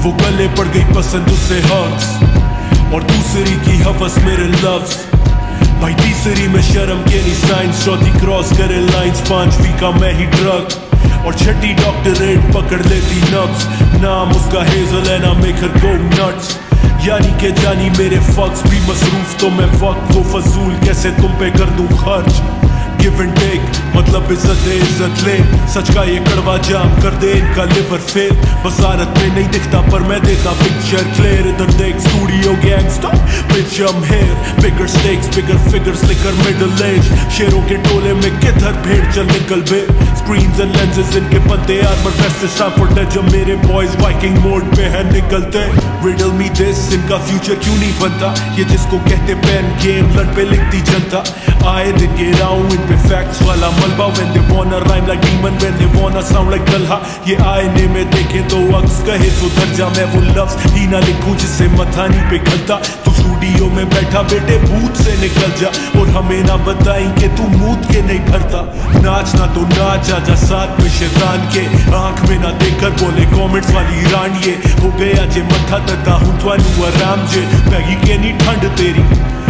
वो गले पड़ गई पसंद उसे हर्ट्स, और दूसरी की हवस मेरे लव्स। भाई तीसरी में शर्म के नहीं साइंस, चौथी क्रॉस करे लाइंस, पांचवी का मैं ही ड्रग, और छठी डॉक्टरेट पकड़ लेती नब्स। नाम उसका हेजल है ना मेक हर गो नट्स। यानी के जानी मेरे फक्स भी मसरूफ, तो मैं वक्त को फजूल कैसे तुम पे कर दूं खर्च। गिव एंड टेक मतलब इज्जत दे इज्जत ले, सच का ये कड़वा जाम कर दे इनका लिवर फेल। बसारत में नहीं दिखता पर मैं देता पिक्चर क्लियर, इधर देख studio gangster bitch I'm here, bigger stakes bigger figures slicker middle age। शेरों के टोले में किधर भेड़ चल निकल बे, स्क्रीन्स एंड लेंसेज इनके बनते आर्मर वेस्ट स्टैनफोर्ड, जब मेरे बॉयज वाइकिंग मोड पे है निकलते। रिडल मी दिस, इनका फ्यूचर क्यों नहीं बनता, ये जिसको कहते पेन गेम लड़ पे लिखती जनता। आए दिन ये राउंड इन पे फैक्ट्स वाला मलबा, when they wanna rhyme like demon when they wanna sound like Talha. ये आईने में देखे तो अक्स कहे सुधर जा, मैं वो लफ्ज ही ना लिखूं जिससे मथानी पे खलता। तू स्टूडियो में बैठा बेटे बूथ से निकल जा, और हमें ना बताई कि तू मूत के नहीं भरता। नाचना तो नाच आजा साथ में शैतान के, आंख में ना देखकर बोले कमेंट्स वाली रानिये। हो गया जे मथा दता हूं थानू आराम जे, पैगी के नहीं ठंड तेरी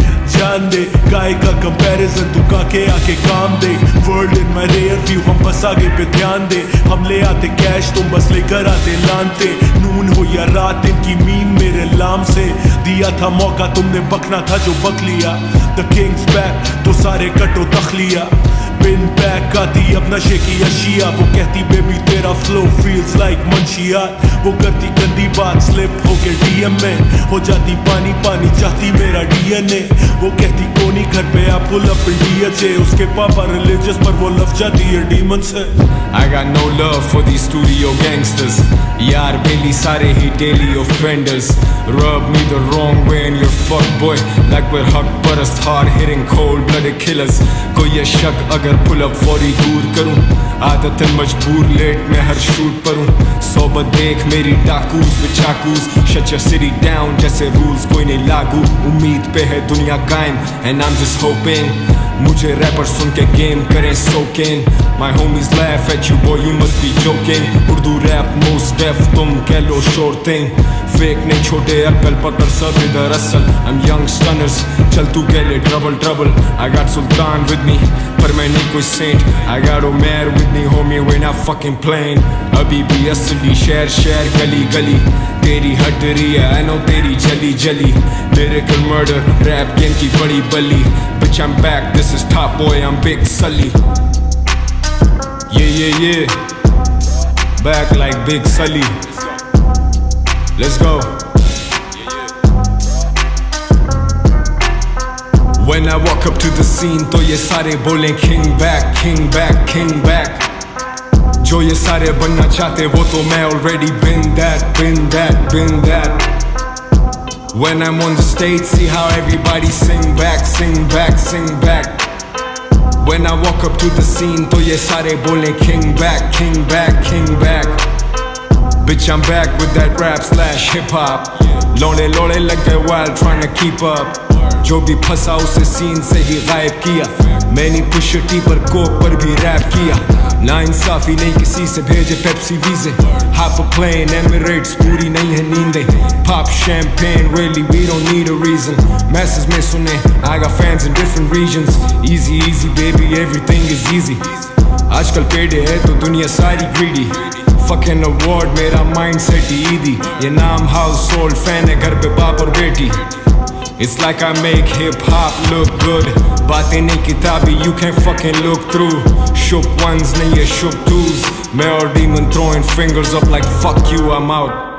जान दे। गाय का कंपैरिजन तू काके आके काम दे, world in my rare view हम बस आगे पे ध्यान दे। हम ले आते कैश तुम बस लेकर आते लानते, नून हो या रात इनकी मीम मेरे लाम से। दिया था मौका तुमने बकना था जो बक लिया, द किंग्स बैक तो सारे कटो तखलिया। बिन बैक आती अब नशे की अशिया, वो कहती बेबी तेरा फ्लो फील्स लाइक मंशियात। वो करती गंदी बात स्लिप होके डीएम में, हो जाती पानी पानी चाहती मेरा डीएनए। वो कहती कोनी घर पे आप पुल अप इंडिया से, उसके पापा रिलीजियस पर वो लव जाती है डीमन से। I got no love for these studio gangsters, यार बेली सारे ही daily offenders। Rub me the wrong way and you're fuck boy, like we're hug परस्त hard hitting cold blooded killers। कोई ये शक अगर पुल अप फौरी दूर करूं, आदतन मजबूर लेट में हर शूट पर हूं। सोबत देख मेरी डाकूज with चाकूज, shut your city down जैसे रूल्स कोई नहीं लागू। उम्मीद पे है दुनिया कायम and I'm just hoping मुझे रैपर सुन के गेम करें soaking। My homies laugh at you boy you must be joking। Urdu rap most deaf तुम कह लो sure thing, fake नहीं छोटे अक्ल पत्थर सब इधर असल। I'm young stunners चल तू कह ले trouble trouble, I got Sultan with me पर मैं नहीं कोई saint। I got UMAIR with me homie we're not fucking playing। अभी भी असली शहर शहर गली गली, तेरी हट रही है I know तेरी जली जली। Lyrical murder rap game की बड़ी बली, bitch I'm back this is top boy I'm Big Sully। Yeah back like Big Sully, let's go। When I walk up to the scene तो ये सारे बोलें king back king back king back। जो ये सारे बनना चाहते वो तो मैं already been that। When I'm on the stage see how everybody sing back। When I walk up to the scene तो ये सारे बोलें king back। Bitch I'm back with that rap slash hip hop, लोड़े लग गए wild trying to keep up। जो भी फंसा उसे सीन से ही गायब किया, मैंने पुश टी पर कोक पर भी रैप किया। ना इंसाफी नहीं किसी से भेजे Pepsi VJ, hop a plane Emirates पूरी नहीं है नींदे। Pop champagne really we don't need a reason, masses में सुने I got fans in different regions। Easy baby everything is easy, आजकल पेड़े है तो दुनिया सारी greedy। Fucking award मेरा mindset ही ईदी, ये नाम household fan है घर पे बाप और बेटी। It's like I make hip hop look good, बातें नहीं किताबी you can't fucking look through। Shook ones नहीं ये shook twos, मैं और demon throwing fingers up like fuck you I'm out।